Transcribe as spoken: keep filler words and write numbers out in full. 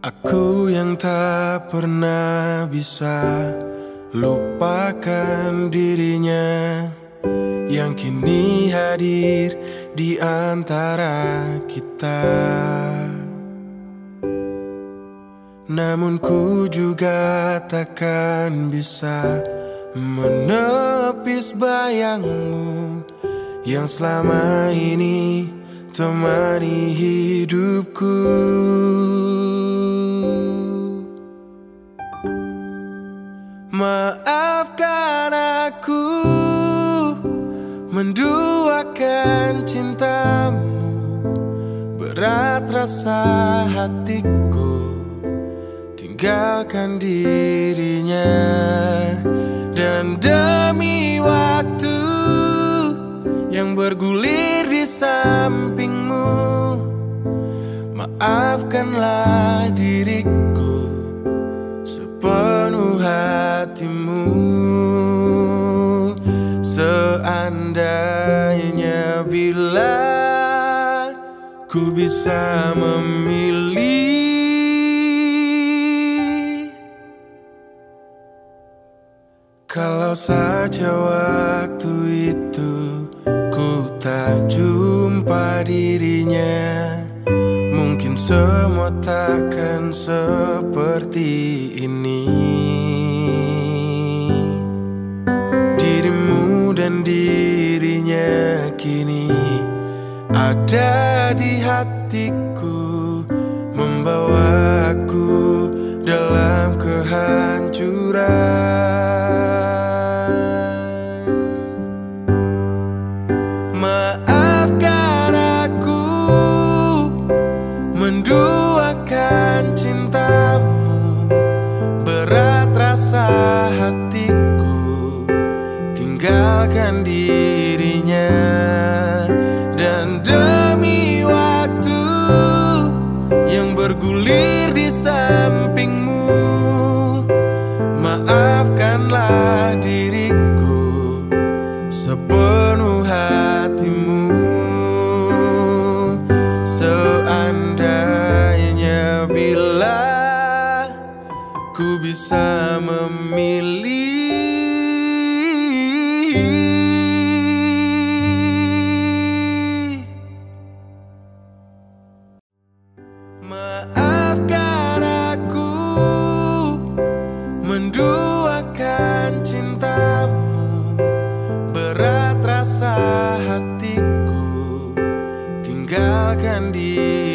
Aku yang tak pernah bisa lupakan dirinya, yang kini hadir di antara kita. Namun ku juga takkan bisa menepis bayangmu yang selama ini temani hidupku. Maafkan aku menduakan cintamu, berat rasa hatiku tinggalkan dirinya. Dan demi waktu yang bergulir di sampingmu, maafkanlah diriku sepenuh hatimu. Seandainya bila ku bisa memilih, kalau saja waktu itu ku tak jumpa dirinya, mungkin semua takkan seperti ini. Dirimu dan dirinya kini ada di hatiku, membawaku dalam kehancuran. Maafkan aku menduakan cintamu, berat rasa hatiku tinggalkan dirinya. Dan demi waktu yang bergulir di sampingmu, maafkanlah diriku sepenuh hatimu. Seandainya bila ku bisa memilih, maafkan aku menduakan cintamu, berat rasa hatiku tinggalkan dia.